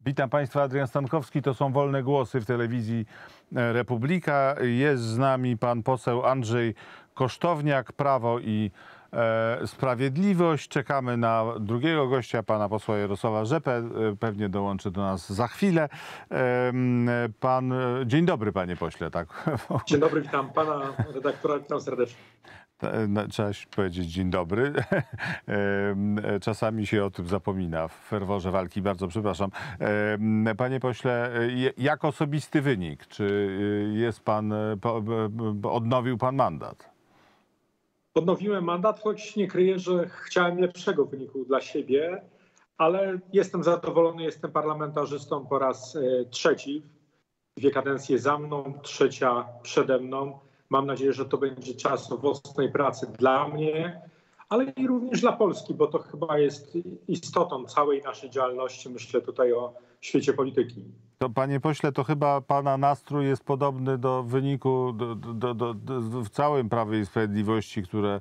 Witam Państwa, Adrian Stankowski. To są Wolne Głosy w telewizji Republika. Jest z nami pan poseł Andrzej Kosztowniak, Prawo i Sprawiedliwość. Czekamy na drugiego gościa, pana posła Jarosława Rzepę. Pewnie dołączy do nas za chwilę. Dzień dobry, panie pośle. Tak. Dzień dobry, witam pana redaktora, witam serdecznie. Trzeba powiedzieć dzień dobry. Czasami się o tym zapomina w ferworze walki. Bardzo przepraszam. Panie pośle, jak osobisty wynik? Czy jest pan, odnowił pan mandat? Odnowiłem mandat, choć nie kryję, że chciałem lepszego wyniku dla siebie, ale jestem zadowolony, jestem parlamentarzystą po raz trzeci. 2 kadencje za mną, 3. przede mną. Mam nadzieję, że to będzie czas owocnej pracy dla mnie, ale i również dla Polski, bo to chyba jest istotą całej naszej działalności. Myślę tutaj o świecie polityki. To, panie pośle, to chyba pana nastrój jest podobny do wyniku w całym Prawie i Sprawiedliwości, które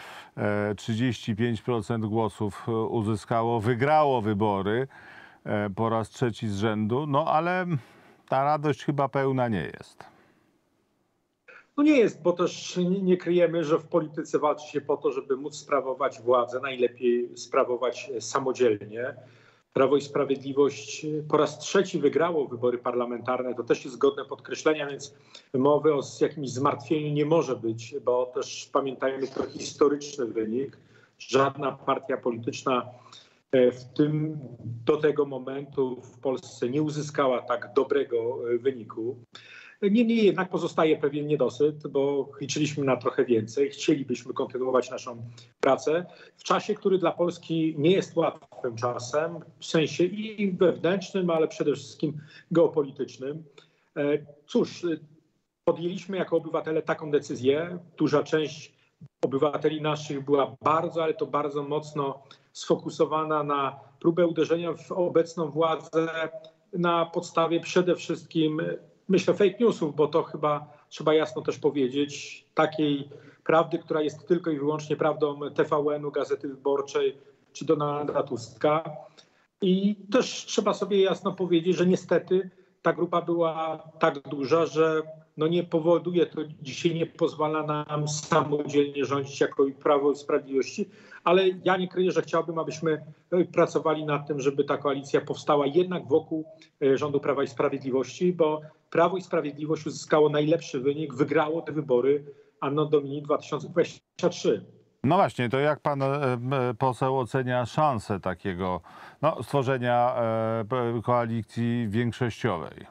35% głosów uzyskało, wygrało wybory po raz trzeci z rzędu, no ale ta radość chyba pełna nie jest. No nie jest, bo też nie kryjemy, że w polityce walczy się po to, żeby móc sprawować władzę, najlepiej sprawować samodzielnie. Prawo i Sprawiedliwość po raz trzeci wygrało wybory parlamentarne. To też jest godne podkreślenia, więc mowy o jakimś zmartwieniu nie może być, bo też pamiętajmy, to historyczny wynik. Żadna partia polityczna do tego momentu w Polsce nie uzyskała tak dobrego wyniku. Niemniej jednak pozostaje pewien niedosyt, bo liczyliśmy na trochę więcej. Chcielibyśmy kontynuować naszą pracę w czasie, który dla Polski nie jest łatwym czasem, w sensie i wewnętrznym, ale przede wszystkim geopolitycznym. Cóż, podjęliśmy jako obywatele taką decyzję. Duża część obywateli naszych była bardzo, ale to bardzo mocno sfokusowana na próbę uderzenia w obecną władzę na podstawie przede wszystkim, myślę, fake newsów, bo to chyba trzeba jasno też powiedzieć, takiej prawdy, która jest tylko i wyłącznie prawdą TVN-u, Gazety Wyborczej czy Donalda Tuska. I też trzeba sobie jasno powiedzieć, że niestety ta grupa była tak duża, że nie powoduje to, dzisiaj nie pozwala nam samodzielnie rządzić jako Prawo i Sprawiedliwości, ale ja nie kryję, że chciałbym, abyśmy pracowali nad tym, żeby ta koalicja powstała jednak wokół rządu Prawa i Sprawiedliwości, bo Prawo i Sprawiedliwość uzyskało najlepszy wynik, wygrało te wybory Anno Domini 2023. No właśnie, to jak pan poseł ocenia szansę takiego stworzenia koalicji większościowej?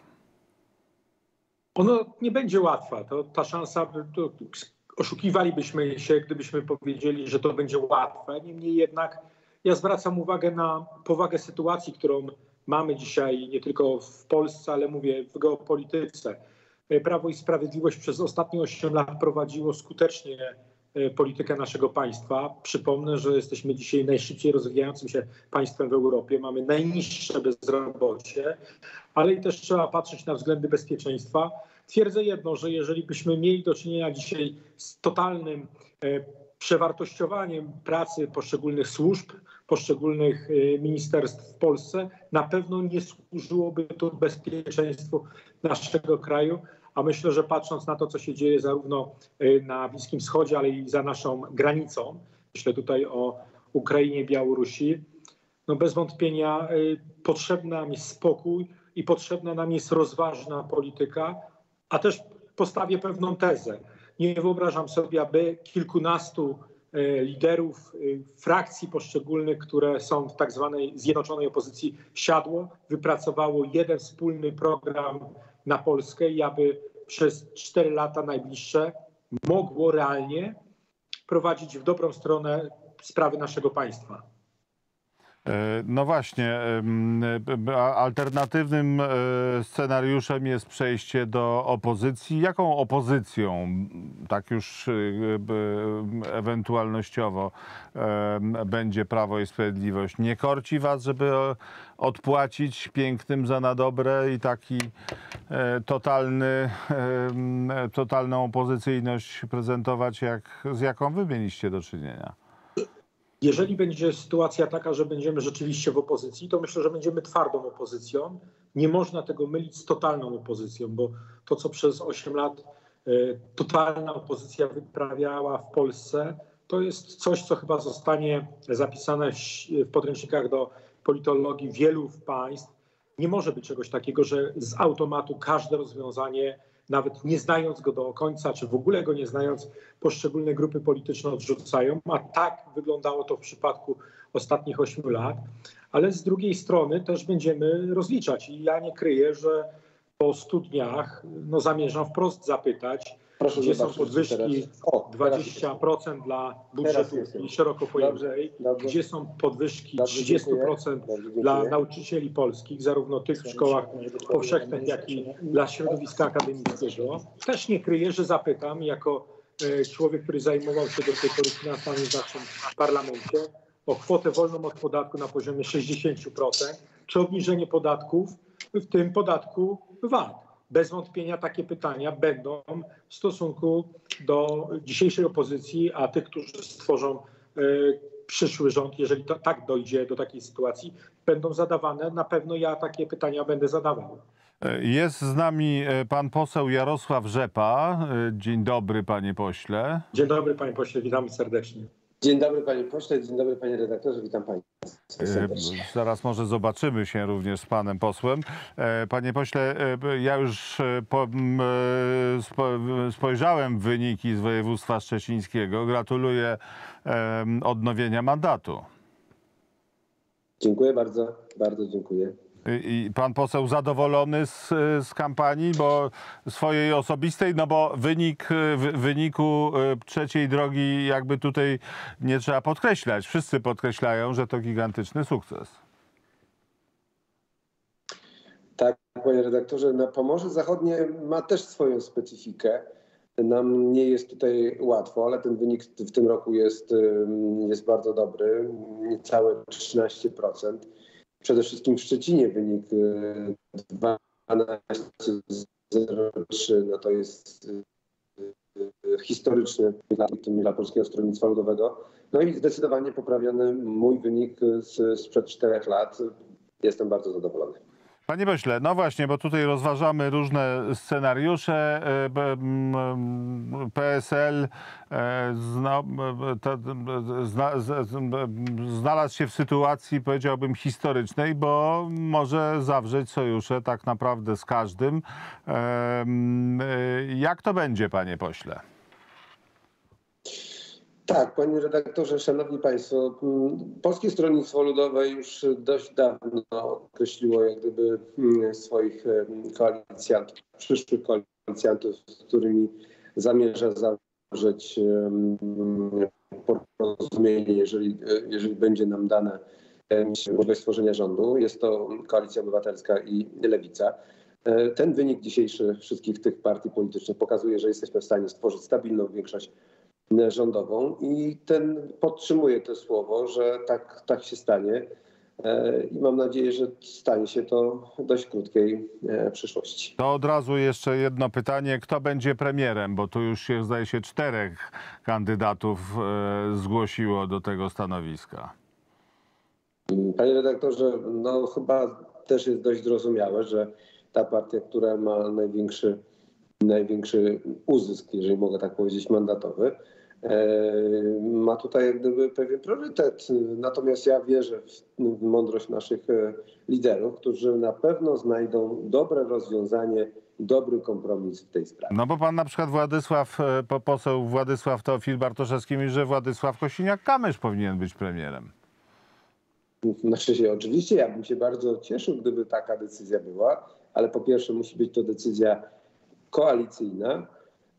Ono nie będzie łatwa. Ta szansa, oszukiwalibyśmy się, gdybyśmy powiedzieli, że to będzie łatwe. Niemniej jednak ja zwracam uwagę na powagę sytuacji, którą mamy dzisiaj nie tylko w Polsce, ale mówię w geopolityce. Prawo i Sprawiedliwość przez ostatnie 8 lat prowadziło skutecznie politykę naszego państwa. Przypomnę, że jesteśmy dzisiaj najszybciej rozwijającym się państwem w Europie. Mamy najniższe bezrobocie, ale i też trzeba patrzeć na względy bezpieczeństwa. Twierdzę jedno, że jeżeli byśmy mieli do czynienia dzisiaj z totalnym przewartościowaniem pracy poszczególnych służb, poszczególnych ministerstw w Polsce, na pewno nie służyłoby to bezpieczeństwu naszego kraju. A myślę, że patrząc na to, co się dzieje zarówno na Bliskim Wschodzie, ale i za naszą granicą, myślę tutaj o Ukrainie, Białorusi, bez wątpienia potrzebny nam jest spokój i potrzebna nam jest rozważna polityka, a też postawię pewną tezę. Nie wyobrażam sobie, aby kilkunastu liderów frakcji poszczególnych, które są w tak zwanej zjednoczonej opozycji, siadło, wypracowało jeden wspólny program na Polskę i aby przez 4 lata najbliższe mogło realnie prowadzić w dobrą stronę sprawy naszego państwa. No właśnie, alternatywnym scenariuszem jest przejście do opozycji. Jaką opozycją, tak już ewentualnościowo, będzie Prawo i Sprawiedliwość? Nie korci was, żeby odpłacić pięknym za na dobre i taki totalną opozycyjność prezentować, z jaką wy mieliście do czynienia? Jeżeli będzie sytuacja taka, że będziemy rzeczywiście w opozycji, to myślę, że będziemy twardą opozycją. Nie można tego mylić z totalną opozycją, bo to, co przez 8 lat totalna opozycja wyprawiała w Polsce, to jest coś, co chyba zostanie zapisane w podręcznikach do politologii wielu państw. Nie może być czegoś takiego, że z automatu każde rozwiązanie, nawet nie znając go do końca, czy w ogóle go nie znając, poszczególne grupy polityczne odrzucają, a tak wyglądało to w przypadku ostatnich 8 lat. Ale z drugiej strony też będziemy rozliczać i ja nie kryję, że po 100 dniach zamierzam wprost zapytać, gdzie są podwyżki 20% dla budżetu szeroko pojętej, gdzie są podwyżki 30% dla nauczycieli polskich, zarówno tych w szkołach powszechnych, jak i dla środowiska akademickiego. Też nie kryję, że zapytam jako człowiek, który zajmował się do tej pory finansami zawsze w parlamencie, o kwotę wolną od podatku na poziomie 60%, czy obniżenie podatków, w tym podatku VAT. Bez wątpienia takie pytania będą w stosunku do dzisiejszej opozycji, a tych, którzy stworzą przyszły rząd, jeżeli tak dojdzie do takiej sytuacji, będą zadawane. Na pewno ja takie pytania będę zadawał. Jest z nami pan poseł Jarosław Rzepa. Dzień dobry, panie pośle. Dzień dobry, panie pośle, witamy serdecznie. Dzień dobry, panie pośle, dzień dobry, panie redaktorze, witam państwa serdecznie. Zaraz może zobaczymy się również z panem posłem. Panie pośle, ja już spojrzałem w wyniki z województwa szczecińskiego. Gratuluję odnowienia mandatu. Dziękuję bardzo, bardzo dziękuję. I pan poseł zadowolony z kampanii, bo swojej osobistej, no bo wyniku trzeciej drogi jakby tutaj nie trzeba podkreślać. Wszyscy podkreślają, że to gigantyczny sukces. Tak, panie redaktorze, na Pomorze Zachodnie ma też swoją specyfikę. Nam nie jest tutaj łatwo, ale ten wynik w tym roku jest bardzo dobry, niecałe 13%. Przede wszystkim w Szczecinie wynik 12,03, no to jest historyczny dla Polskiego Stronnictwa Ludowego. No i zdecydowanie poprawiony mój wynik sprzed 4 lat. Jestem bardzo zadowolony. Panie pośle, no właśnie, bo tutaj rozważamy różne scenariusze. PSL znalazł się w sytuacji, powiedziałbym, historycznej, bo może zawrzeć sojusze tak naprawdę z każdym. Jak to będzie, panie pośle? Tak, panie redaktorze, szanowni państwo, Polskie Stronnictwo Ludowe już dość dawno określiło jak gdyby swoich koalicjantów, przyszłych koalicjantów, z którymi zamierza zawrzeć porozumienie, jeżeli będzie nam dane możliwość stworzenia rządu. Jest to Koalicja Obywatelska i Lewica. Ten wynik dzisiejszy wszystkich tych partii politycznych pokazuje, że jesteśmy w stanie stworzyć stabilną większość rządową i podtrzymuję to słowo, że tak się stanie i mam nadzieję, że stanie się to w dość krótkiej przyszłości. To od razu jeszcze jedno pytanie. Kto będzie premierem? Bo tu już się, zdaje się, 4 kandydatów zgłosiło do tego stanowiska. Panie redaktorze, no chyba też jest dość zrozumiałe, że ta partia, która ma największy uzysk, jeżeli mogę tak powiedzieć, mandatowy, ma tutaj jak gdyby pewien priorytet. Natomiast ja wierzę w mądrość naszych liderów, którzy na pewno znajdą dobre rozwiązanie, dobry kompromis w tej sprawie. No bo pan na przykład poseł Władysław Teofil Bartoszewski mówi, że Władysław Kosiniak-Kamysz powinien być premierem. Znaczy oczywiście ja bym się bardzo cieszył, gdyby taka decyzja była, ale po pierwsze musi być to decyzja koalicyjna.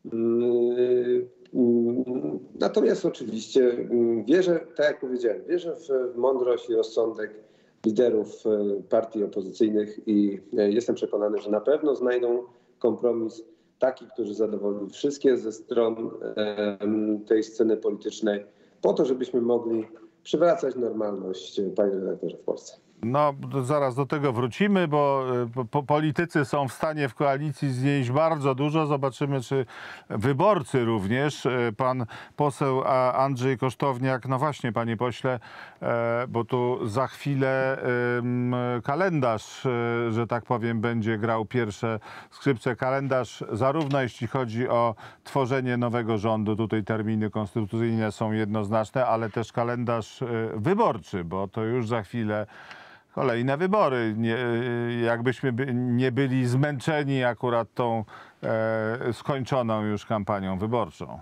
Natomiast oczywiście wierzę, tak jak powiedziałem, wierzę w mądrość i rozsądek liderów partii opozycyjnych i jestem przekonany, że na pewno znajdą kompromis taki, który zadowoli wszystkie ze stron tej sceny politycznej, po to, żebyśmy mogli przywracać normalność, panie redaktorze, w Polsce. No, zaraz do tego wrócimy, bo politycy są w stanie w koalicji znieść bardzo dużo. Zobaczymy, czy wyborcy również. Pan poseł Andrzej Kosztowniak, no właśnie, panie pośle, bo tu za chwilę kalendarz, że tak powiem, będzie grał pierwsze skrzypce. Kalendarz, zarówno jeśli chodzi o tworzenie nowego rządu, tutaj terminy konstytucyjne są jednoznaczne, ale też kalendarz wyborczy, bo to już za chwilę kolejne wybory. Jakbyśmy nie byli zmęczeni akurat tą skończoną już kampanią wyborczą.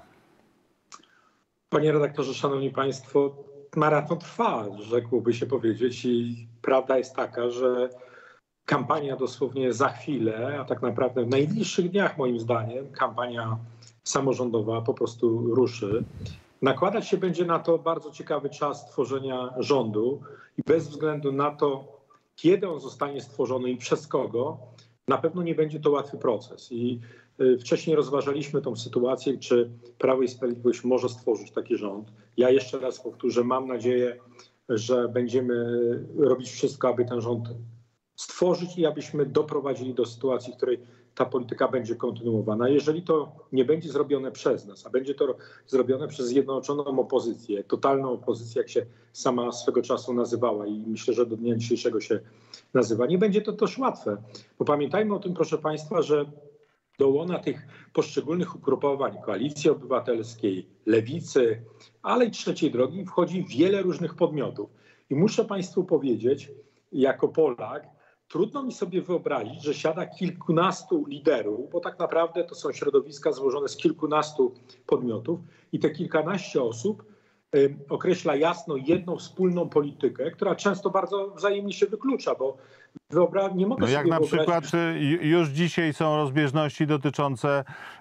Panie redaktorze, szanowni państwo, maraton trwa, rzekłoby się powiedzieć, i prawda jest taka, że kampania dosłownie za chwilę, a tak naprawdę w najbliższych dniach moim zdaniem, kampania samorządowa po prostu ruszy. Nakładać się będzie na to bardzo ciekawy czas tworzenia rządu i bez względu na to, kiedy on zostanie stworzony i przez kogo, na pewno nie będzie to łatwy proces. I wcześniej rozważaliśmy tą sytuację, czy Prawo i Sprawiedliwość może stworzyć taki rząd. Ja jeszcze raz powtórzę, mam nadzieję, że będziemy robić wszystko, aby ten rząd stworzyć i abyśmy doprowadzili do sytuacji, w której ta polityka będzie kontynuowana. Jeżeli to nie będzie zrobione przez nas, a będzie to zrobione przez zjednoczoną opozycję, totalną opozycję, jak się sama swego czasu nazywała i myślę, że do dnia dzisiejszego się nazywa, nie będzie to też łatwe. Bo pamiętajmy o tym, proszę państwa, że do łona tych poszczególnych ugrupowań Koalicji Obywatelskiej, Lewicy, ale i Trzeciej Drogi wchodzi wiele różnych podmiotów. I muszę państwu powiedzieć, jako Polak, trudno mi sobie wyobrazić, że siada kilkunastu liderów, bo tak naprawdę to są środowiska złożone z kilkunastu podmiotów i te kilkanaście osób określa jasno jedną wspólną politykę, która często bardzo wzajemnie się wyklucza, bo nie mogę No sobie jak na wyobrazić... przykład już dzisiaj są rozbieżności dotyczące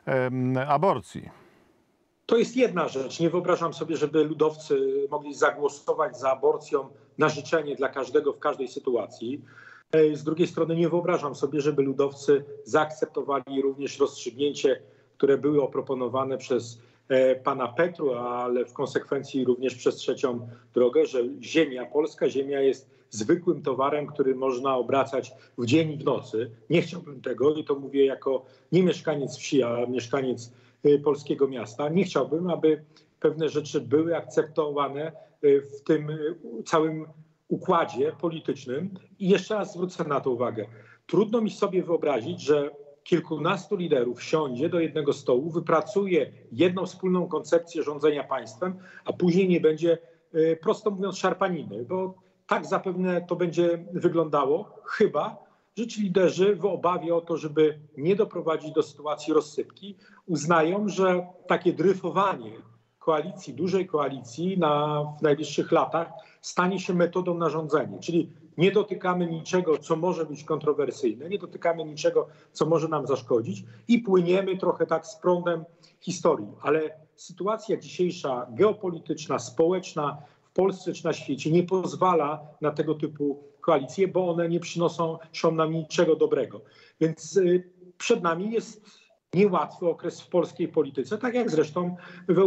aborcji. To jest jedna rzecz. Nie wyobrażam sobie, żeby ludowcy mogli zagłosować za aborcją na życzenie dla każdego w każdej sytuacji. Z drugiej strony nie wyobrażam sobie, żeby ludowcy zaakceptowali również rozstrzygnięcie, które były oproponowane przez pana Petru, ale w konsekwencji również przez Trzecią Drogę, że ziemia, polska ziemia jest zwykłym towarem, który można obracać w dzień i w nocy. Nie chciałbym tego i to mówię jako nie mieszkaniec wsi, a mieszkaniec polskiego miasta. Nie chciałbym, aby pewne rzeczy były akceptowane w tym całym układzie politycznym. I jeszcze raz zwrócę na to uwagę. Trudno mi sobie wyobrazić, że kilkunastu liderów siądzie do jednego stołu, wypracuje jedną wspólną koncepcję rządzenia państwem, a później nie będzie, prosto mówiąc, szarpaniny, bo tak zapewne to będzie wyglądało, chyba że ci liderzy w obawie o to, żeby nie doprowadzić do sytuacji rozsypki, uznają, że takie dryfowanie koalicji, dużej koalicji w najbliższych latach stanie się metodą na rządzenie. Czyli nie dotykamy niczego, co może być kontrowersyjne, nie dotykamy niczego, co może nam zaszkodzić i płyniemy trochę tak z prądem historii. Ale sytuacja dzisiejsza, geopolityczna, społeczna w Polsce czy na świecie nie pozwala na tego typu koalicje, bo one nie przynoszą nam niczego dobrego. Więc przed nami jest niełatwy okres w polskiej polityce, tak jak zresztą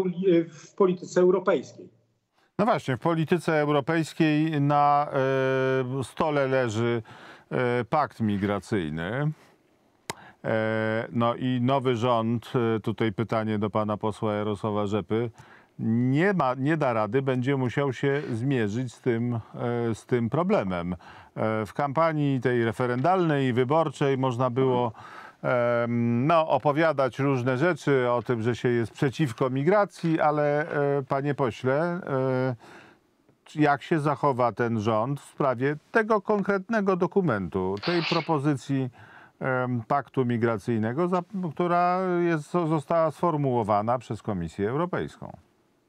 w polityce europejskiej. No właśnie, w polityce europejskiej na stole leży pakt migracyjny. No i nowy rząd, tutaj pytanie do pana posła Jarosława Rzepy, nie da rady, będzie musiał się zmierzyć z tym problemem. W kampanii tej referendalnej i wyborczej można było opowiadać różne rzeczy o tym, że się jest przeciwko migracji, ale panie pośle, jak się zachowa ten rząd w sprawie tego konkretnego dokumentu, tej propozycji paktu migracyjnego, która została sformułowana przez Komisję Europejską?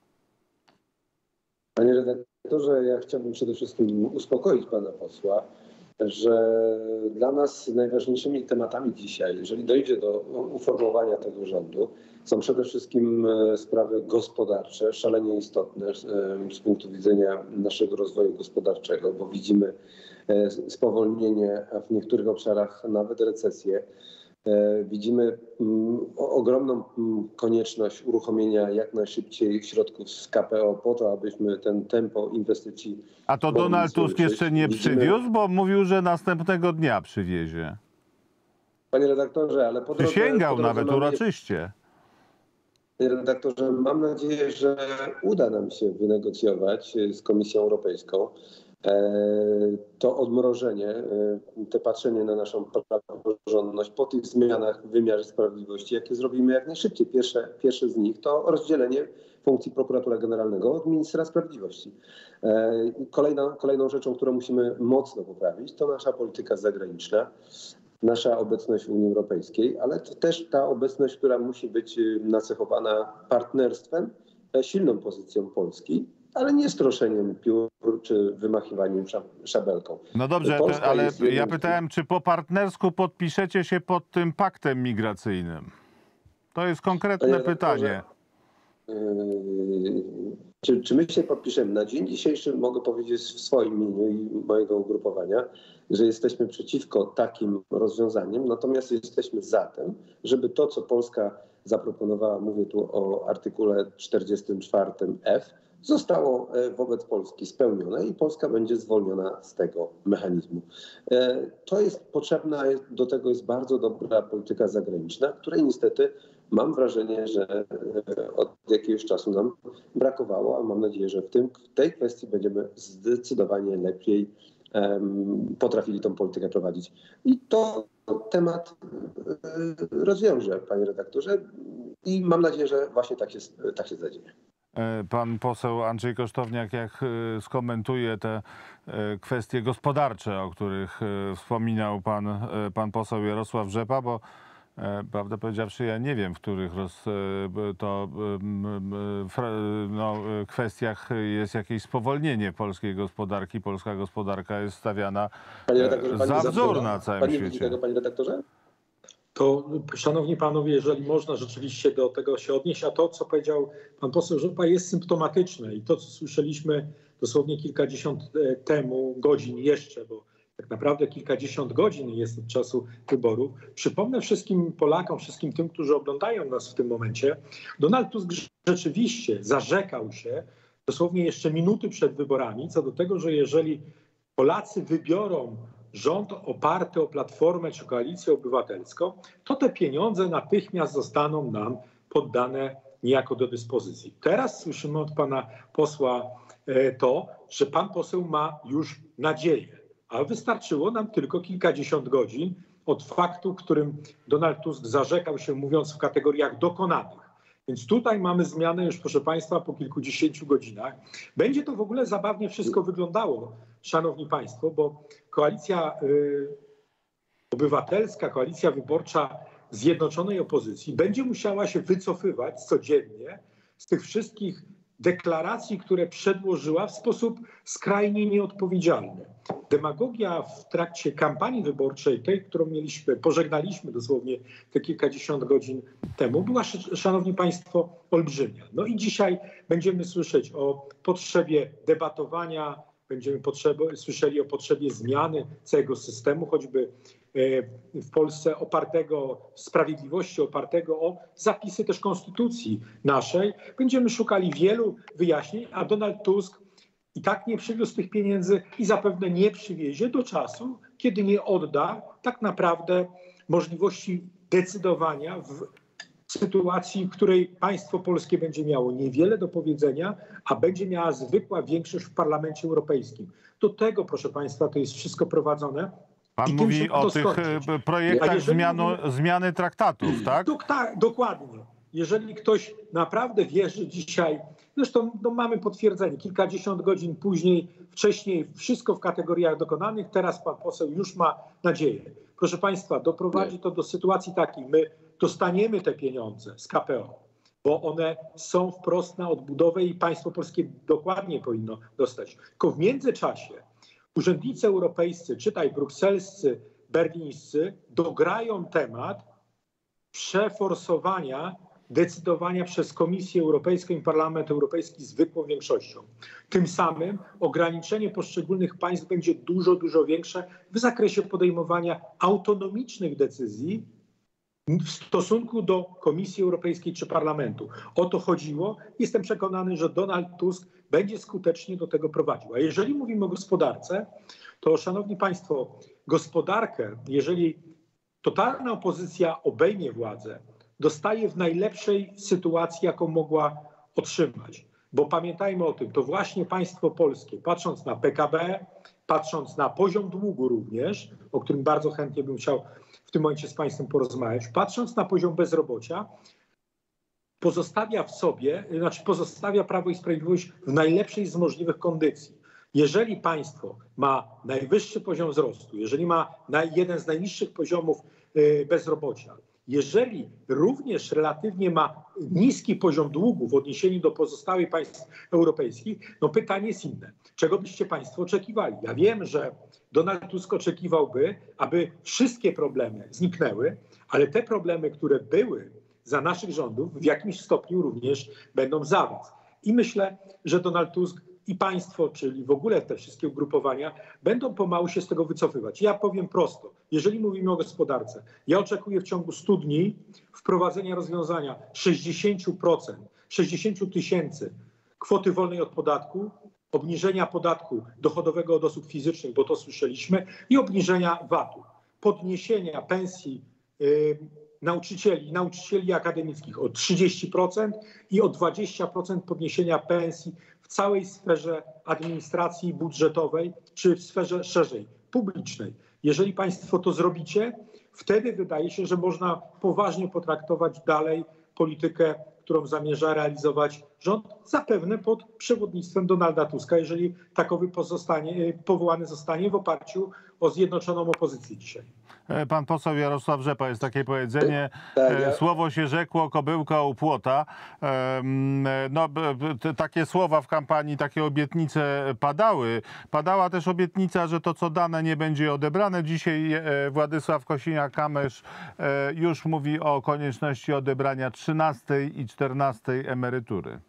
Panie redaktorze, ja chciałbym przede wszystkim uspokoić pana posła, że dla nas najważniejszymi tematami dzisiaj, jeżeli dojdzie do uformowania tego rządu, są przede wszystkim sprawy gospodarcze, szalenie istotne z punktu widzenia naszego rozwoju gospodarczego, bo widzimy spowolnienie, a w niektórych obszarach nawet recesję. Widzimy ogromną konieczność uruchomienia jak najszybciej środków z KPO po to, abyśmy ten tempo inwestycji... A to Donald Tusk jeszcze nie przywiózł, bo mówił, że następnego dnia przywiezie. Panie redaktorze, ale Przysięgał nawet uroczyście. Panie redaktorze, mam nadzieję, że uda nam się wynegocjować z Komisją Europejską to odmrożenie, te patrzenie na naszą praworządność po tych zmianach w wymiarze sprawiedliwości, jakie zrobimy jak najszybciej. Pierwsze z nich to rozdzielenie funkcji prokuratora generalnego od ministra sprawiedliwości. Kolejną rzeczą, którą musimy mocno poprawić, to nasza polityka zagraniczna, nasza obecność w Unii Europejskiej, ale to też ta obecność, która musi być nacechowana partnerstwem, silną pozycją Polski, ale nie stroszeniem piór czy wymachiwaniem szabelką. No dobrze, ale ja pytałem, czy po partnersku podpiszecie się pod tym paktem migracyjnym? To jest konkretne pytanie. Czy my się podpiszemy? Na dzień dzisiejszy mogę powiedzieć w swoim imieniu i mojego ugrupowania, że jesteśmy przeciwko takim rozwiązaniom, natomiast jesteśmy za tym, żeby to, co Polska zaproponowała, mówię tu o artykule 44f, zostało wobec Polski spełnione i Polska będzie zwolniona z tego mechanizmu. To jest potrzebna, do tego jest bardzo dobra polityka zagraniczna, której niestety mam wrażenie, że od jakiegoś czasu nam brakowało, a mam nadzieję, że w tej kwestii będziemy zdecydowanie lepiej potrafili tą politykę prowadzić. I to temat rozwiąże, panie redaktorze, i mam nadzieję, że właśnie tak się zadzieje. Pan poseł Andrzej Kosztowniak, jak skomentuje te kwestie gospodarcze, o których wspominał pan poseł Jarosław Rzepa, bo prawdę powiedziawszy, ja nie wiem, w których kwestiach jest jakieś spowolnienie polskiej gospodarki. Polska gospodarka jest stawiana za wzór na całym świecie. Widzi tego, panie redaktorze? To, szanowni panowie, jeżeli można rzeczywiście do tego się odnieść, a to, co powiedział pan poseł Rzepa, jest symptomatyczne i to, co słyszeliśmy dosłownie kilkadziesiąt godzin jeszcze, bo tak naprawdę kilkadziesiąt godzin jest od czasu wyborów. Przypomnę wszystkim Polakom, wszystkim tym, którzy oglądają nas w tym momencie, Donald Tusk rzeczywiście zarzekał się dosłownie jeszcze minuty przed wyborami co do tego, że jeżeli Polacy wybiorą rząd oparty o Platformę czy Koalicję Obywatelską, to te pieniądze natychmiast zostaną nam poddane niejako do dyspozycji. Teraz słyszymy od pana posła to, że pan poseł ma już nadzieję, a wystarczyło nam tylko kilkadziesiąt godzin od faktu, którym Donald Tusk zarzekał się, mówiąc w kategoriach dokonanych. Więc tutaj mamy zmianę już, proszę państwa, po kilkudziesięciu godzinach. Będzie to w ogóle zabawnie wszystko wyglądało, szanowni państwo, bo Koalicja Obywatelska, Koalicja Wyborcza Zjednoczonej Opozycji będzie musiała się wycofywać codziennie z tych wszystkich deklaracji, które przedłożyła w sposób skrajnie nieodpowiedzialny. Demagogia w trakcie kampanii wyborczej, tej, którą pożegnaliśmy dosłownie te kilkadziesiąt godzin temu, była, szanowni państwo, olbrzymia. No i dzisiaj będziemy słyszeć o potrzebie debatowania, będziemy słyszeli o potrzebie zmiany całego systemu, choćby w Polsce sprawiedliwości opartego o zapisy też konstytucji naszej. Będziemy szukali wielu wyjaśnień, a Donald Tusk i tak nie przywiózł tych pieniędzy i zapewne nie przywiezie do czasu, kiedy nie odda tak naprawdę możliwości decydowania w sytuacji, w której państwo polskie będzie miało niewiele do powiedzenia, a będzie miała zwykła większość w Parlamencie Europejskim. Do tego, proszę państwa, to jest wszystko prowadzone. Pan mówi o tych projektach zmiany traktatów, tak? Dokładnie. Jeżeli ktoś naprawdę wierzy dzisiaj, zresztą mamy potwierdzenie, kilkadziesiąt godzin wcześniej wszystko w kategoriach dokonanych, teraz pan poseł już ma nadzieję. Proszę państwa, doprowadzi to do sytuacji takiej, my dostaniemy te pieniądze z KPO, bo one są wprost na odbudowę i państwo polskie dokładnie powinno dostać. Tylko w międzyczasie urzędnicy europejscy, czytaj brukselscy, berlińscy, dograją temat przeforsowania decydowania przez Komisję Europejską i Parlament Europejski zwykłą większością. Tym samym ograniczenie poszczególnych państw będzie dużo, dużo większe w zakresie podejmowania autonomicznych decyzji w stosunku do Komisji Europejskiej czy Parlamentu. O to chodziło. Jestem przekonany, że Donald Tusk będzie skutecznie do tego prowadził. A jeżeli mówimy o gospodarce, to szanowni państwo, gospodarkę, jeżeli totalna opozycja obejmie władzę, dostaje w najlepszej sytuacji, jaką mogła otrzymać. Bo pamiętajmy o tym, to właśnie państwo polskie, patrząc na PKB, patrząc na poziom długu również, o którym bardzo chętnie bym chciał w tym momencie z państwem porozmawiać, patrząc na poziom bezrobocia, pozostawia Prawo i Sprawiedliwość w najlepszej z możliwych kondycji. Jeżeli państwo ma najwyższy poziom wzrostu, jeżeli ma jeden z najniższych poziomów bezrobocia, jeżeli również relatywnie ma niski poziom długu w odniesieniu do pozostałych państw europejskich, no pytanie jest inne. Czego byście państwo oczekiwali? Ja wiem, że Donald Tusk oczekiwałby, aby wszystkie problemy zniknęły, ale te problemy, które były za naszych rządów, w jakimś stopniu również będą za was. I myślę, że Donald Tusk i państwo, czyli w ogóle te wszystkie ugrupowania, będą pomału się z tego wycofywać. Ja powiem prosto, jeżeli mówimy o gospodarce, ja oczekuję w ciągu 100 dni wprowadzenia rozwiązania 60% kwoty wolnej od podatku, obniżenia podatku dochodowego od osób fizycznych, bo to słyszeliśmy, i obniżenia VAT-u, podniesienia pensji nauczycieli akademickich o 30% i o 20% podniesienia pensji w całej sferze administracji budżetowej, czy w sferze szerzej, publicznej. Jeżeli państwo to zrobicie, wtedy wydaje się, że można poważnie potraktować dalej politykę, którą zamierza realizować rząd, zapewne pod przewodnictwem Donalda Tuska, jeżeli takowy powołany zostanie w oparciu o zjednoczoną opozycję dzisiaj. Pan poseł Jarosław Rzepa, jest takie powiedzenie, słowo się rzekło, kobyłka u płota. Takie słowa w kampanii, takie obietnice padały. Padała też obietnica, że to, co dane, nie będzie odebrane. Dzisiaj Władysław Kosiniak-Kamysz już mówi o konieczności odebrania 13. i 14. emerytury.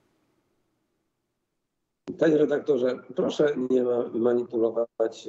Panie redaktorze, proszę nie manipulować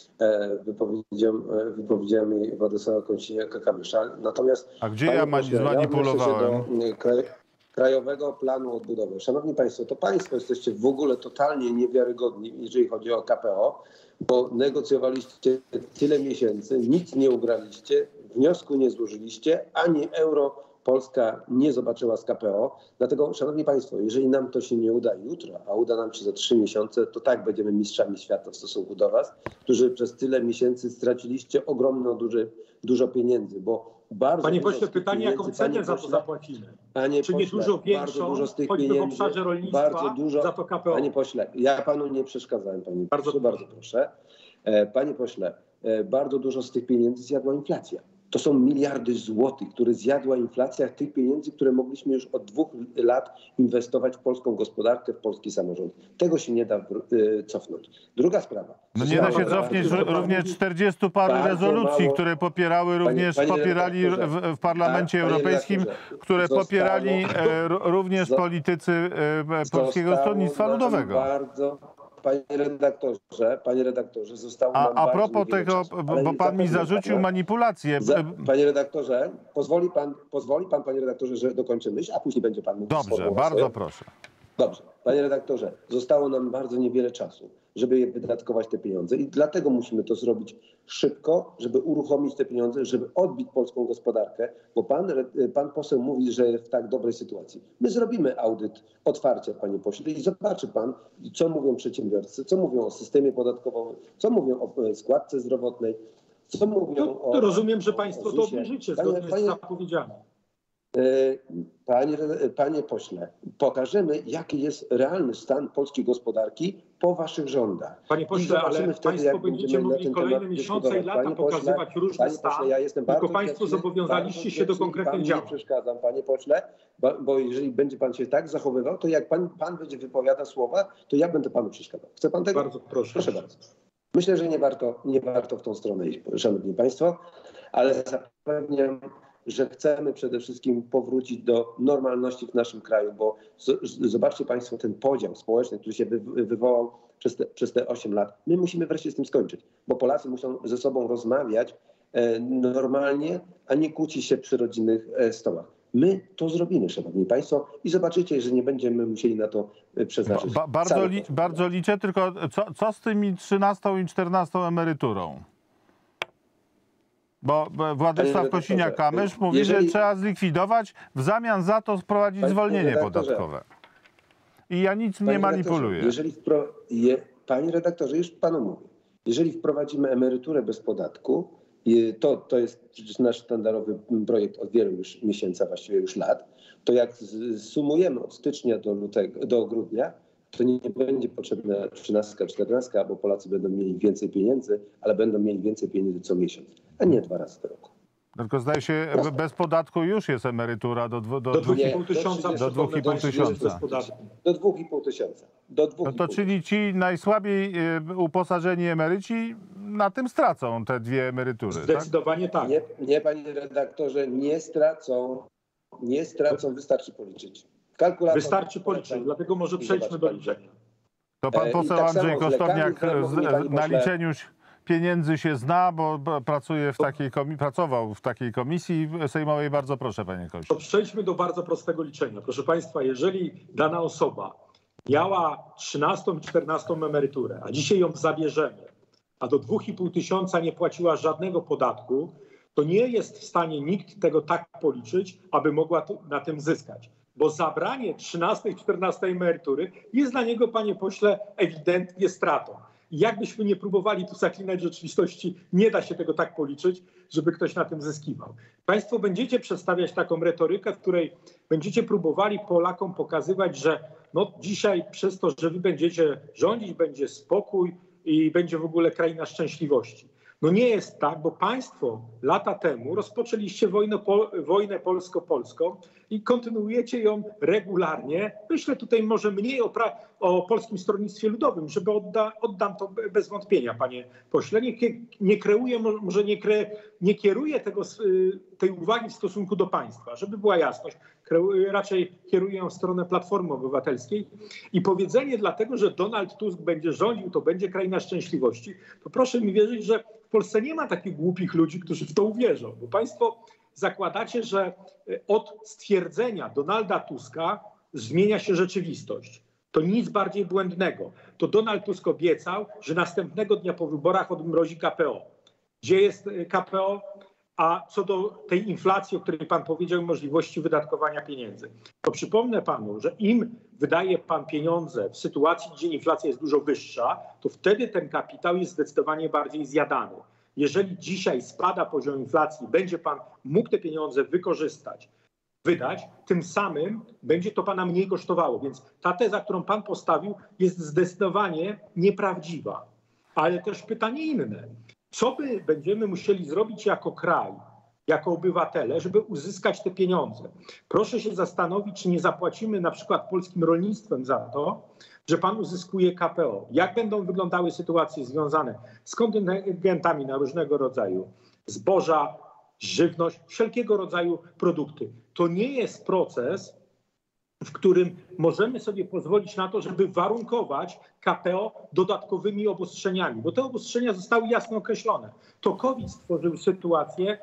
wypowiedziami Władysława Kosiniaka-Kamysza. Natomiast a gdzie ja zmanipulowałem? Krajowego Planu Odbudowy. Szanowni Państwo, to Państwo jesteście w ogóle totalnie niewiarygodni, jeżeli chodzi o KPO, bo negocjowaliście tyle miesięcy, nic nie ugraliście, wniosku nie złożyliście, ani euro Polska nie zobaczyła z KPO. Dlatego, szanowni państwo, jeżeli nam to się nie uda jutro, a uda nam się za 3 miesiące, to tak będziemy mistrzami świata w stosunku do was, którzy przez tyle miesięcy straciliście dużo pieniędzy, bo bardzo... Panie pośle, pytanie, jaką cenę za to zapłacimy? Czy nie dużo większą, choćby w obszarze rolnictwa, za to KPO? Panie pośle, ja panu nie przeszkadzałem, panie pośle, bardzo proszę. Panie pośle, bardzo dużo z tych pieniędzy zjadła inflacja. To są miliardy złotych, które zjadła inflacja tych pieniędzy, które mogliśmy już od 2 lat inwestować w polską gospodarkę, w polski samorząd. Tego się nie da cofnąć. Druga sprawa. No nie da się cofnąć również 40 paru rezolucji, które popierały popierali w Parlamencie Europejskim, które popierali również politycy Polskiego Stronnictwa Ludowego. Panie redaktorze, zostało nam a propos tego, bo pan mi zarzucił manipulację. Panie redaktorze, pozwoli pan, panie redaktorze, że dokończę myśl, a później będzie pan mówił. Dobrze, bardzo proszę. Dobrze. Panie redaktorze, zostało nam bardzo niewiele czasu, żeby wydatkować te pieniądze i dlatego musimy to zrobić szybko, żeby uruchomić te pieniądze, żeby odbić polską gospodarkę, bo pan poseł mówi, że w tak dobrej sytuacji. My zrobimy audyt otwarcia, panie pośle, i zobaczy pan, co mówią przedsiębiorcy, co mówią o systemie podatkowym, co mówią o składce zdrowotnej, co mówią o... Rozumiem, że państwo to obniżycie zgodnie z zapowiedziami. Panie pośle, pokażemy, jaki jest realny stan polskiej gospodarki po waszych rządach. Panie pośle, ale państwo będziecie mogli kolejne miesiące i lata pokazywać różny stan, tylko państwo zobowiązaliście się do konkretnych działań. Nie przeszkadzam, panie pośle, bo jeżeli będzie pan się tak zachowywał, to jak pan będzie wypowiadał słowa, to ja będę panu przeszkadzał. Chce pan tego? Bardzo proszę. Proszę bardzo. Myślę, że nie warto w tą stronę iść, szanowni państwo, ale zapewniam, że chcemy przede wszystkim powrócić do normalności w naszym kraju, bo zobaczcie państwo ten podział społeczny, który się wywołał przez te 8 lat. My musimy wreszcie z tym skończyć, bo Polacy muszą ze sobą rozmawiać normalnie, a nie kłóci się przy rodzinnych stołach. My to zrobimy, szanowni państwo, i zobaczycie, że nie będziemy musieli na to przeznaczyć. Bardzo liczę, tylko co z tymi 13. i 14. emeryturą? Bo Władysław Kosiniak-Kamysz mówi, że trzeba zlikwidować, w zamian za to wprowadzić zwolnienie podatkowe. I ja nic nie manipuluję. Panie redaktorze, już panu mówię. Jeżeli wprowadzimy emeryturę bez podatku, to jest przecież nasz sztandarowy projekt od wielu już miesięcy, a właściwie już lat, to jak sumujemy od stycznia do grudnia, to nie będzie potrzebna 13, 14, bo Polacy będą mieli więcej pieniędzy, ale będą mieli więcej pieniędzy co miesiąc, a nie 2 razy do roku. Tylko zdaje się, bez podatku już jest emerytura do 2,5 tysiąca. Do 2,5 tysiąca. Do 2,5 tysiąca. No to czyli ci najsłabiej uposażeni emeryci na tym stracą te 2 emerytury, Zdecydowanie tak? Nie, panie redaktorze, nie stracą. Nie stracą, wystarczy policzyć. Wystarczy policzyć, dlatego może przejdźmy do liczenia. To pan poseł Andrzej Kosztowniak na liczeniu pieniędzy się zna, bo pracował w takiej komisji sejmowej. Bardzo proszę, panie Koś. To przejdźmy do bardzo prostego liczenia. Proszę państwa, jeżeli dana osoba miała 13. i 14. emeryturę, a dzisiaj ją zabierzemy, a do 2,5 tysiąca nie płaciła żadnego podatku, to nie jest w stanie nikt tego tak policzyć, aby mogła na tym zyskać. Bo zabranie 13. i 14. emerytury jest dla niego, panie pośle, ewidentnie stratą. I jakbyśmy nie próbowali tu zaklinać rzeczywistości, nie da się tego tak policzyć, żeby ktoś na tym zyskiwał. Państwo będziecie przedstawiać taką retorykę, w której będziecie próbowali Polakom pokazywać, że no dzisiaj przez to, że wy będziecie rządzić, będzie spokój i będzie w ogóle kraina szczęśliwości. No nie jest tak, bo państwo lata temu rozpoczęliście wojnę polsko-polską i kontynuujecie ją regularnie. Myślę tutaj może mniej o Polskim Stronnictwie Ludowym, żeby oddam to bez wątpienia, panie pośle. Nie kieruję tej uwagi w stosunku do państwa, żeby była jasność. Raczej kieruję ją w stronę Platformy Obywatelskiej i powiedzenie dlatego, że Donald Tusk będzie rządził, to będzie kraina szczęśliwości, to proszę mi wierzyć, że w Polsce nie ma takich głupich ludzi, którzy w to uwierzą, bo państwo zakładacie, że od stwierdzenia Donalda Tuska zmienia się rzeczywistość. To nic bardziej błędnego. To Donald Tusk obiecał, że następnego dnia po wyborach odmrozi KPO. Gdzie jest KPO? A co do tej inflacji, o której pan powiedział, możliwości wydatkowania pieniędzy, to przypomnę panu, że im wydaje pan pieniądze w sytuacji, gdzie inflacja jest dużo wyższa, to wtedy ten kapitał jest zdecydowanie bardziej zjadany. Jeżeli dzisiaj spada poziom inflacji, będzie pan mógł te pieniądze wykorzystać, wydać, tym samym będzie to pana mniej kosztowało. Więc ta teza, którą pan postawił, jest zdecydowanie nieprawdziwa. Ale też pytanie inne. Co my będziemy musieli zrobić jako kraj, jako obywatele, żeby uzyskać te pieniądze? Proszę się zastanowić, czy nie zapłacimy na przykład polskim rolnictwem za to, że pan uzyskuje KPO. Jak będą wyglądały sytuacje związane z kontyngentami na różnego rodzaju zboża, żywność, wszelkiego rodzaju produkty. To nie jest proces, w którym możemy sobie pozwolić na to, żeby warunkować KPO dodatkowymi obostrzeniami, bo te obostrzenia zostały jasno określone. To COVID stworzył sytuację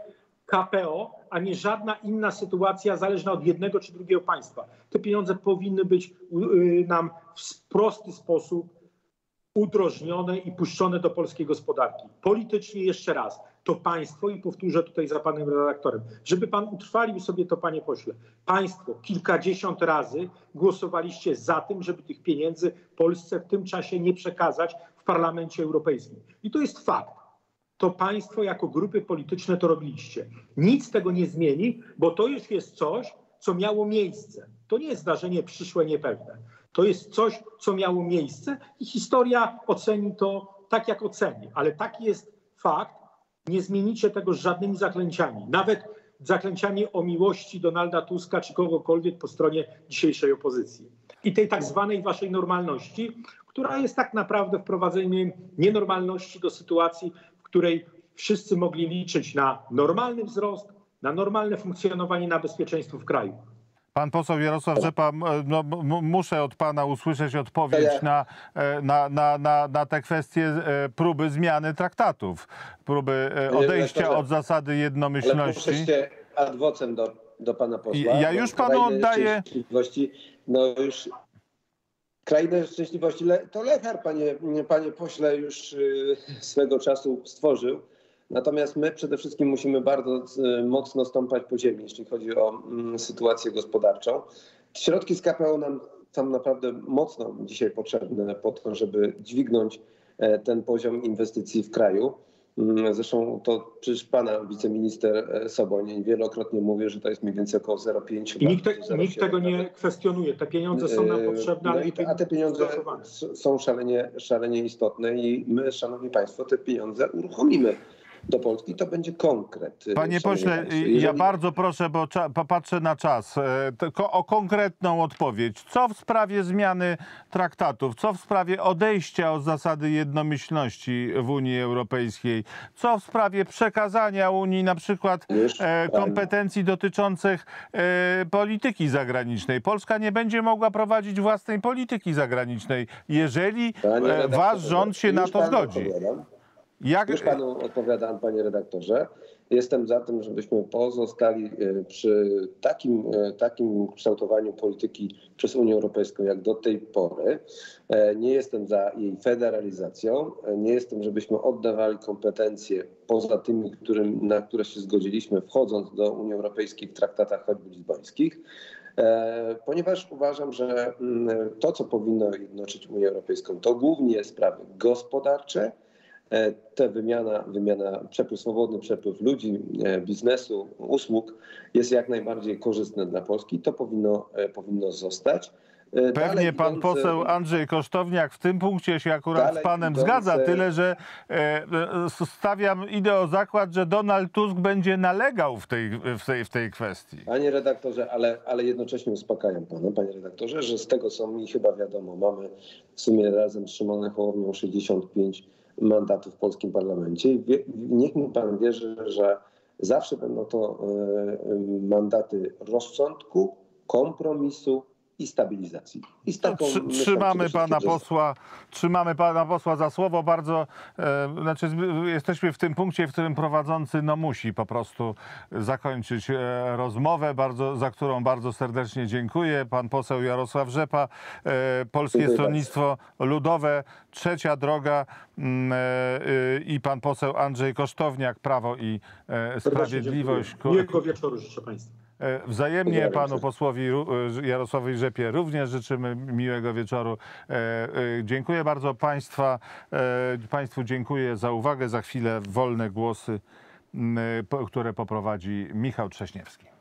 KPO, a nie żadna inna sytuacja zależna od jednego czy drugiego państwa. Te pieniądze powinny być nam w prosty sposób udrożnione i puszczone do polskiej gospodarki. Politycznie jeszcze raz, to państwo, i powtórzę tutaj za panem redaktorem, żeby pan utrwalił sobie to, panie pośle, państwo kilkadziesiąt razy głosowaliście za tym, żeby tych pieniędzy Polsce w tym czasie nie przekazać w Parlamencie Europejskim. I to jest fakt. To państwo jako grupy polityczne to robiliście. Nic z tego nie zmieni, bo to już jest coś, co miało miejsce. To nie jest zdarzenie przyszłe, niepewne. To jest coś, co miało miejsce i historia oceni to tak, jak oceni. Ale taki jest fakt. Nie zmienicie tego z żadnymi zaklęciami. Nawet zaklęciami o miłości Donalda Tuska czy kogokolwiek po stronie dzisiejszej opozycji. I tej tak zwanej waszej normalności, która jest tak naprawdę wprowadzeniem nienormalności do sytuacji, w której wszyscy mogli liczyć na normalny wzrost, na normalne funkcjonowanie, na bezpieczeństwo w kraju. Pan poseł Jarosław Rzepa, no, muszę od pana usłyszeć odpowiedź na te kwestie próby zmiany traktatów, próby odejścia od zasady jednomyślności. Ale muszę się ad vocem do pana posła. Ja już panu oddaję. No już krainę szczęśliwości to Lechar, panie pośle, już swego czasu stworzył. Natomiast my przede wszystkim musimy bardzo mocno stąpać po ziemi, jeśli chodzi o sytuację gospodarczą. Środki z KPO nam są naprawdę mocno dzisiaj potrzebne po to, żeby dźwignąć ten poziom inwestycji w kraju. Zresztą to przecież pana wiceminister Soboń wielokrotnie mówił, że to jest mniej więcej około 0,5. I nikt tego nie kwestionuje. Te pieniądze są nam potrzebne, a te pieniądze są szalenie istotne i my, szanowni państwo, te pieniądze uruchomimy do Polski. To będzie konkret. Panie pośle, ja bardzo proszę, bo popatrzę na czas, o konkretną odpowiedź. Co w sprawie zmiany traktatów? Co w sprawie odejścia od zasady jednomyślności w Unii Europejskiej? Co w sprawie przekazania Unii na przykład kompetencji dotyczących polityki zagranicznej? Polska nie będzie mogła prowadzić własnej polityki zagranicznej, jeżeli wasz rząd się na to zgodzi. Już panu odpowiadam, panie redaktorze. Jestem za tym, żebyśmy pozostali przy takim kształtowaniu polityki przez Unię Europejską jak do tej pory. Nie jestem za jej federalizacją. Nie jestem, żebyśmy oddawali kompetencje poza tymi, na które się zgodziliśmy, wchodząc do Unii Europejskiej w traktatach choćby lizbońskich. Ponieważ uważam, że to, co powinno jednoczyć Unię Europejską, to głównie sprawy gospodarcze, ta swobodny przepływ ludzi, biznesu, usług jest jak najbardziej korzystne dla Polski. To powinno zostać. Pewnie pan poseł Andrzej Kosztowniak w tym punkcie się akurat z panem zgadza, tyle że idę o zakład, że Donald Tusk będzie nalegał w tej kwestii. Panie redaktorze, ale jednocześnie uspokajam pana, panie redaktorze, że z tego, co mi chyba wiadomo, mamy w sumie razem z Szymonem Hołownią 65 mandatów w polskim parlamencie. Niech mi pan wierzy, że zawsze będą to mandaty rozsądku, kompromisu i stabilizacji. I z taką trzymamy pana posła za słowo. Bardzo, jesteśmy w tym punkcie, w którym prowadzący musi po prostu zakończyć rozmowę, za którą bardzo serdecznie dziękuję. Pan poseł Jarosław Rzepa, Polskie Stronnictwo Ludowe, Trzecia Droga i pan poseł Andrzej Kosztowniak, Prawo i Sprawiedliwość. Miłego wieczoru życzę państwu. Wzajemnie panu posłowi Jarosławowi Rzepie również życzymy miłego wieczoru. Dziękuję bardzo państwu dziękuję za uwagę. Za chwilę wolne głosy, które poprowadzi Michał Trześniewski.